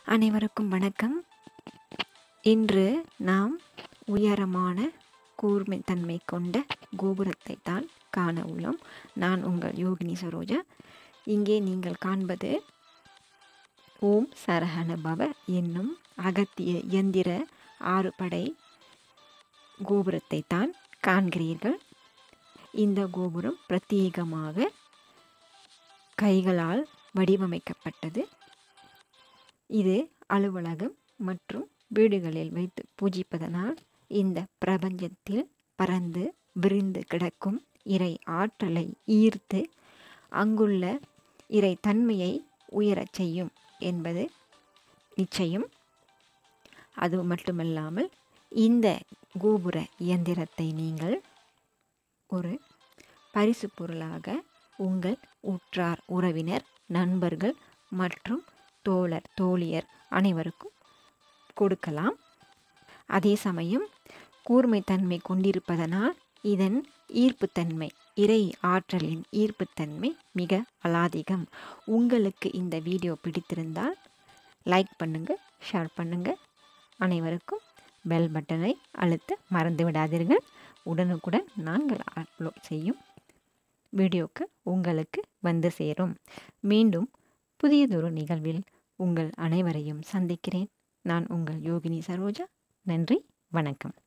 அனைவருக்கும் வணக்கம். இன்று நாம் உயரமான கூர்மைத்தன்மை கொண்ட கோபுரத்தை தான் காண உள்ளோம். நான் உங்கள் யோகினி சரோஜா. இங்கே நீங்கள் காண்பது ஓம் சரஹண பவ என்னும் அகத்திய எந்திர 6 படை கோபுரத்தை தான் காண்கிறீர்கள். இந்த கோபுரம் பிரத்யேகமாக கைகளால் வடிவமைக்கப்பட்டது. இது அலுவலகம் மற்றும் வீடுகளில் வைத்து பூஜிப்பதனால் இந்த பிரபஞ்சத்தில் பறந்து விரிந்து கிடக்கும் இறை ஆற்றலை ஈர்த்து அங்குள்ள இறை தன்மையை உயரச் செய்யும் என்பது நிச்சயம். அது மட்டுமல்லாமல் இந்த கோபுர இயந்திரத்தை நீங்கள் ஒரு பரிசு பொருளாக உங்கள் உற்றார் உறவினர் நண்பர்கள் மற்றும் தோழர் தோழியர் அனைவருக்கும் கொடுக்கலாம். அதே சமயம் கூர்மைத்தன்மை கொண்டிருப்பதனால் இதன் ஈர்ப்புத்தன்மை, இறை ஆற்றலின் ஈர்ப்புத்தன்மை மிக அலாதிகம். உங்களுக்கு இந்த வீடியோ பிடித்திருந்தால் லைக் பண்ணுங்கள், ஷேர் பண்ணுங்கள். அனைவருக்கும் பெல் பட்டனை அழுத்த மறந்து விடாதீர்கள். உடனுக்குடன் நாங்கள் அப்லோட் செய்யும் வீடியோக்கு உங்களுக்கு வந்து சேரும். மீண்டும் புதியதொரு நிகழ்வில் உங்கள் அனைவரையும் சந்திக்கிறேன். நான் உங்கள் யோகினி சரோஜா. நன்றி, வணக்கம்.